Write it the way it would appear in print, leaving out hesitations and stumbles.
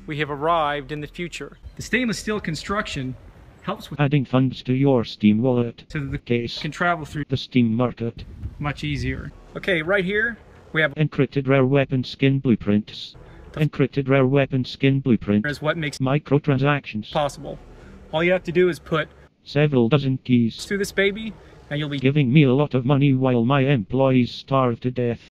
we have arrived in the future. The stainless steel construction helps with adding funds to your Steam wallet so that the case can travel through the Steam market much easier. Okay, right here we have encrypted rare weapon skin blueprints. Encrypted rare weapon skin blueprint is what makes microtransactions possible. All you have to do is put several dozen keys through this baby and you'll be giving me a lot of money while my employees starve to death.